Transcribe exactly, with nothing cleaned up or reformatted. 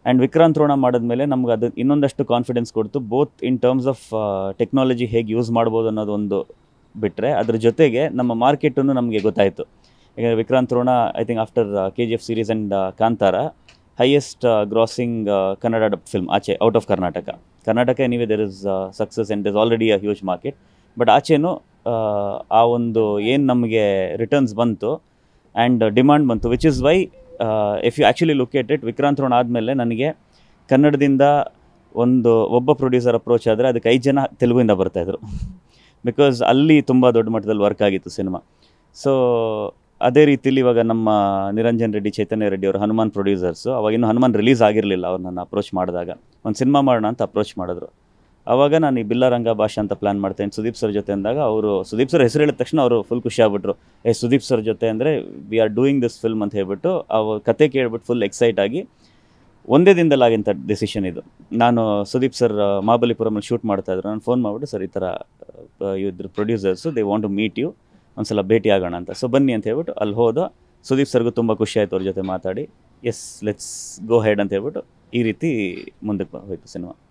And Vikrant Ron ಮಾಡಿದ್ಮೇಲೆ ನಮ್ಗೆ ಅದು ಇನ್ನೊಂದಷ್ಟು ಕಾನ್ಫಿಡೆನ್ಸ್ ಕೊಡ್ತು, both in terms of technology ಹೇಗೆ ಯೂಸ್ ಮಾಡ್ಬೋದು ಅನ್ನೋದೊಂದು ಬಿಟ್ಟರೆ, ಅದ್ರ ಜೊತೆಗೆ ನಮ್ಮ ಮಾರ್ಕೆಟನ್ನು ನಮಗೆ ಗೊತ್ತಾಯಿತು. ಈಗ Vikrant Rona I think after K G F series and Kantara highest grossing Kannada dub film ಆಚೆ out of Karnataka. Karnataka anyway there is success and is already a huge market, but ಆಚೆನೂ ಆ ಒಂದು ಏನು ನಮಗೆ ರಿಟರ್ನ್ಸ್ ಬಂತು ಆ್ಯಂಡ್ ಡಿಮಾಂಡ್ ಬಂತು, which is why if you actually look at it, Vikrant Rona ಆದಮೇಲೆ ನನಗೆ ಕನ್ನಡದಿಂದ ಒಂದು ಒಬ್ಬ ಪ್ರೊಡ್ಯೂಸರ್ ಅಪ್ರೋಚ್ ಆದರೆ ಅದಕ್ಕೆ ಐದು ಜನ ತೆಲುಗಿಂದ ಬರ್ತಾಯಿದ್ರು, ಬಿಕಾಸ್ ಅಲ್ಲಿ ತುಂಬ ದೊಡ್ಡ ಮಟ್ಟದಲ್ಲಿ ವರ್ಕ್ ಆಗಿತ್ತು ಸಿನಿಮಾ. ಸೊ ಅದೇ ರೀತಿಲಿ ಇವಾಗ ನಮ್ಮ ನಿರಂಜನ್ ರೆಡ್ಡಿ, ಚೈತನ್ಯ ರೆಡ್ಡಿ ಅವರು ಹನುಮಾನ್ ಪ್ರೊಡ್ಯೂಸರ್ಸು, ಅವಾಗಿನ್ನೂ ಹನುಮಾನ್ ರಿಲೀಸ್ ಆಗಿರಲಿಲ್ಲ. ಅವ್ರು ನನ್ನ ಅಪ್ರೋಚ್ ಮಾಡಿದಾಗ ಒಂದು ಸಿನಿಮಾ ಮಾಡೋಣ ಅಂತ ಅಪ್ರೋಚ್ ಮಾಡಿದ್ರು. ಆವಾಗ ನಾನು ಈ ಬಿಲ್ಲರಂಗ ಭಾಷೆ ಅಂತ ಪ್ಲ್ಯಾನ್ ಮಾಡ್ತೇನೆ ಸುದೀಪ್ ಸರ್ ಜೊತೆ ಅಂದಾಗ, ಅವರು ಸುದೀಪ್ ಸರ್ ಹೆಸರು ಹೇಳಿದ ತಕ್ಷಣ ಅವರು ಫುಲ್ ಖುಷಿ ಆಗ್ಬಿಟ್ರು. ಏ ಸುದೀಪ್ ಸರ್ ಜೊತೆ ಅಂದರೆ we are doing this film ಅಂತ ಹೇಳ್ಬಿಟ್ಟು ಅವ್ರ ಕತೆ ಕೇಳ್ಬಿಟ್ಟು ಫುಲ್ ಎಕ್ಸೈಟ್ ಆಗಿ ಒಂದೇ ದಿನದಲ್ಲಿ ಆಗಿಂಥ ಡಿಸಿಷನ್ ಇದು. ನಾನು ಸುದೀಪ್ ಸರ್ ಮಹಾಬಲಿಪುರಮಲ್ಲಿ ಶೂಟ್ ಮಾಡ್ತಾಯಿದ್ರು, ನಾನು ಫೋನ್ ಮಾಡಿಬಿಟ್ಟು ಸರ್ ಈ ಥರ ಇದ್ರ producers they want to meet you, ಒಂದು ಸಲ ಭೇಟಿ ಆಗೋಣ ಅಂತ. ಸೊ ಬನ್ನಿ ಅಂತ ಹೇಳ್ಬಿಟ್ಟು ಅಲ್ಲಿ ಹೋದ. ಸುದೀಪ್ ಸರ್ಗೂ ತುಂಬ ಖುಷಿ ಆಯಿತು ಅವ್ರ ಜೊತೆ ಮಾತಾಡಿ. ಎಸ್ ಲೆಟ್ಸ್ ಗೋ ಹೆಡ್ ಅಂತ ಹೇಳ್ಬಿಟ್ಟು ಈ ರೀತಿ ಮುಂದಕ್ಕೆ ಹೋಯ್ತು ಸಿನಿಮಾ.